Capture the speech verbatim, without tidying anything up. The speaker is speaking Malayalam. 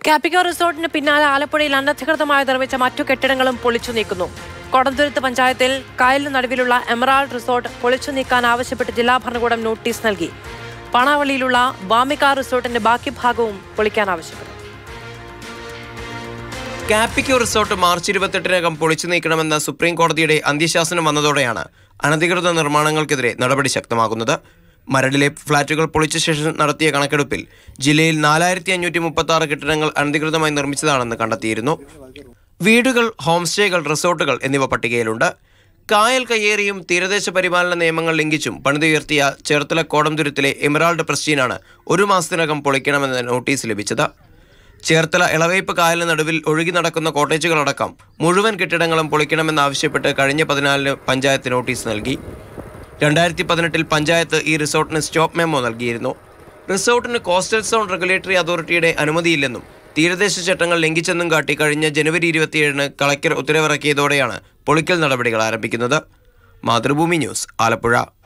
കാപ്പിക്കോ റിസോർട്ടിന് പിന്നാലെ ആലപ്പുഴയിൽ അനധികൃതമായി നിർമ്മിച്ച മറ്റു കെട്ടിടങ്ങളും പൊളിച്ചു നീക്കുന്നു. കൊടന്തുരുത്ത് പഞ്ചായത്തിൽ കായലിന് നടുവിലുള്ള എമറാൾഡ് റിസോർട്ട് പൊളിച്ചു നീക്കാൻ ആവശ്യപ്പെട്ട് ജില്ലാ ഭരണകൂടം നോട്ടീസ് നൽകി. പണാവള്ളിയിലുള്ള വാമിക റിസോർട്ടിന്റെ ബാക്കി ഭാഗവും പൊളിക്കാൻ ആവശ്യപ്പെട്ടു. കാപ്പിക്കോ റിസോർട്ട് മാർച്ച് ഇരുപത്തെട്ടിനകം പൊളിച്ചു നീക്കണമെന്ന സുപ്രീം കോടതിയുടെ അന്ത്യശാസനം വന്നതോടെയാണ് അനധികൃത നിർമ്മാണങ്ങൾക്കെതിരെ നടപടി ശക്തമാകുന്നത്. മരടിലെ ഫ്ളാറ്റുകൾ പൊളിച്ച ശേഷം നടത്തിയ കണക്കെടുപ്പിൽ ജില്ലയിൽ നാലായിരത്തി അഞ്ഞൂറ്റി മുപ്പത്തി ആറ് കെട്ടിടങ്ങൾ അനധികൃതമായി നിർമ്മിച്ചതാണെന്ന് കണ്ടെത്തിയിരുന്നു. വീടുകൾ, ഹോം സ്റ്റേകൾ, റിസോർട്ടുകൾ എന്നിവ പട്ടികയിലുണ്ട്. കായൽ കയ്യേറിയും തീരദേശ പരിപാലന നിയമങ്ങൾ ലംഘിച്ചും പണിതുയർത്തിയ ചേർത്തല കോടംതുരുത്തിലെ എമറാൾഡ് പ്രസ്റ്റീനാണ് ഒരു മാസത്തിനകം പൊളിക്കണമെന്ന നോട്ടീസ് ലഭിച്ചത്. ചേർത്തല ഇളവയ്പ് കായലിന് നടുവിൽ ഒഴുകി നടക്കുന്ന കോട്ടേജുകളടക്കം മുഴുവൻ കെട്ടിടങ്ങളും പൊളിക്കണമെന്നാവശ്യപ്പെട്ട് കഴിഞ്ഞ പതിനാലിന് പഞ്ചായത്ത് നോട്ടീസ് നൽകി. രണ്ടായിരത്തി പതിനെട്ടിൽ പഞ്ചായത്ത് ഈ റിസോർട്ടിന് സ്റ്റോപ്പ് മെമ്മോ നൽകിയിരുന്നു. റിസോർട്ടിന് കോസ്റ്റൽ സോൺ റെഗുലേറ്ററി അതോറിറ്റിയുടെ അനുമതിയില്ലെന്നും തീരദേശ ചട്ടങ്ങൾ ലംഘിച്ചെന്നും കാട്ടി കഴിഞ്ഞ ജനുവരി ഇരുപത്തിയേഴിന് കളക്ടർ ഉത്തരവിറക്കിയതോടെയാണ് പൊളിക്കൽ നടപടികൾ ആരംഭിക്കുന്നത്. മാതൃഭൂമി ന്യൂസ്, ആലപ്പുഴ.